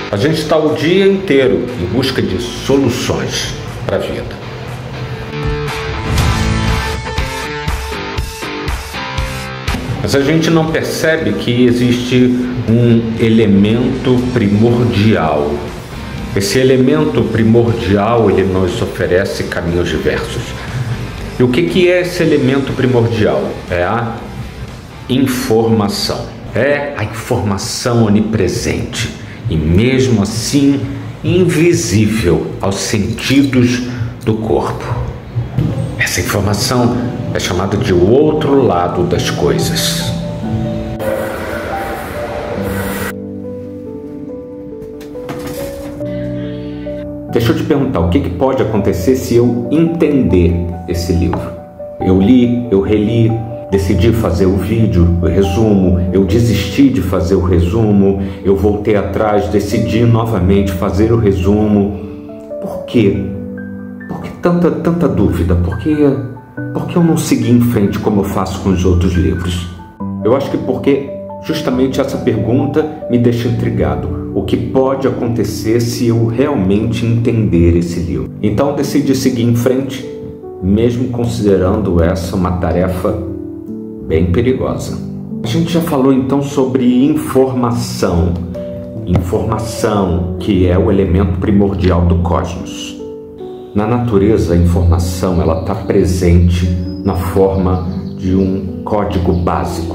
A gente está o dia inteiro em busca de soluções para a vida. Mas a gente não percebe que existe um elemento primordial. Esse elemento primordial, ele nos oferece caminhos diversos. E o que é esse elemento primordial? É a informação. É a informação onipresente e mesmo assim invisível aos sentidos do corpo. Essa informação é chamada de o outro lado das coisas. Deixa eu te perguntar, o que pode acontecer se eu entender esse livro? Eu li, eu reli, decidi fazer o vídeo, o resumo, eu desisti de fazer o resumo, eu voltei atrás, decidi novamente fazer o resumo. Por quê? Por que tanta dúvida? Por que eu não segui em frente como eu faço com os outros livros? Eu acho que porque justamente essa pergunta me deixa intrigado. O que pode acontecer se eu realmente entender esse livro? Então decidi seguir em frente, mesmo considerando essa uma tarefa bem perigosa. A gente já falou então sobre informação. Informação, que é o elemento primordial do cosmos. Na natureza, a informação ela está presente na forma de um código básico.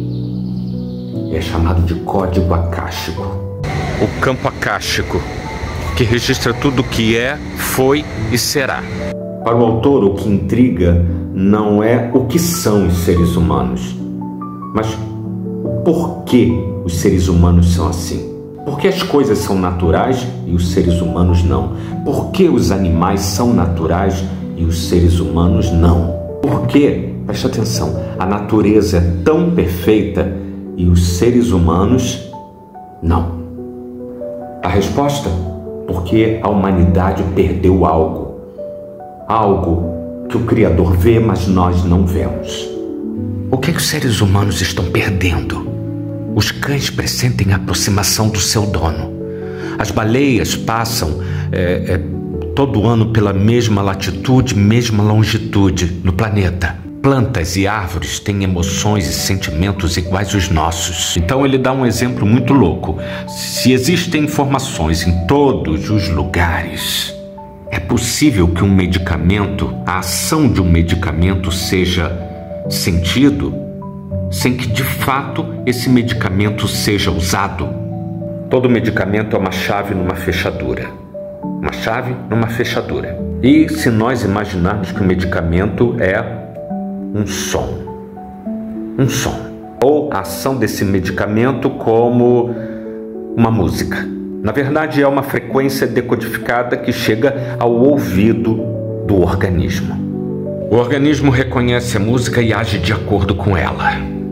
É chamado de código acástico. O campo acástico, que registra tudo o que é, foi e será. Para o autor, o que intriga não é o que são os seres humanos, mas o porquê os seres humanos são assim. Por que as coisas são naturais e os seres humanos não? Por que os animais são naturais e os seres humanos não? Por que, preste atenção, a natureza é tão perfeita e os seres humanos não? A resposta? Porque a humanidade perdeu algo. Algo que o Criador vê, mas nós não vemos. O que os seres humanos estão perdendo? Os cães pressentem a aproximação do seu dono. As baleias passam todo ano pela mesma latitude, mesma longitude no planeta. Plantas e árvores têm emoções e sentimentos iguais aos nossos. Então ele dá um exemplo muito louco. Se existem informações em todos os lugares, é possível que um medicamento, a ação de um medicamento seja sentido sem que de fato esse medicamento seja usado. Todo medicamento é uma chave numa fechadura. Uma chave numa fechadura. E se nós imaginarmos que o medicamento é um som. Ou a ação desse medicamento como uma música. Na verdade, é uma frequência decodificada que chega ao ouvido do organismo. O organismo reconhece a música e age de acordo com ela.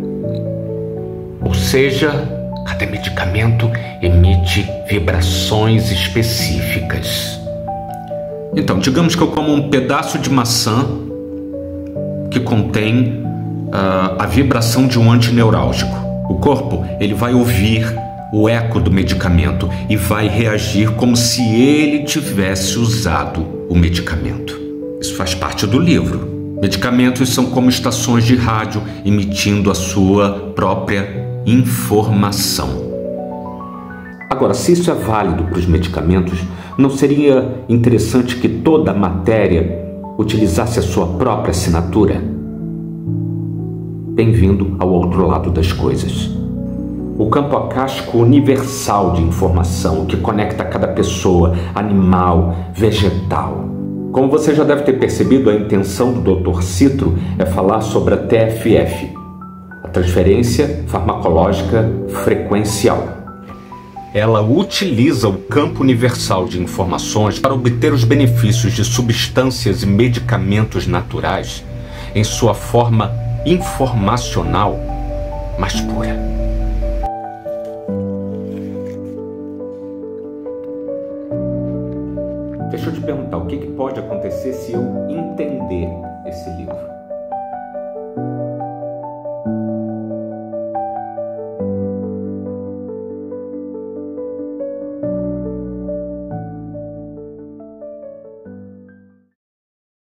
Ou seja, cada medicamento emite vibrações específicas. Então, digamos que eu como um pedaço de maçã que contém a vibração de um antineurálgico. O corpo ele vai ouvir o eco do medicamento e vai reagir como se ele tivesse usado o medicamento. Isso faz parte do livro. Medicamentos são como estações de rádio emitindo a sua própria informação. Agora, se isso é válido para os medicamentos, não seria interessante que toda a matéria utilizasse a sua própria assinatura? Bem-vindo ao outro lado das coisas. O campo acástico universal de informação que conecta cada pessoa, animal, vegetal. Como você já deve ter percebido, a intenção do Dr. Citro é falar sobre a TFF, a transferência farmacológica frequencial. Ela utiliza o campo universal de informações para obter os benefícios de substâncias e medicamentos naturais em sua forma informacional mais pura. Deixa eu te perguntar, o que pode acontecer se eu entender esse livro?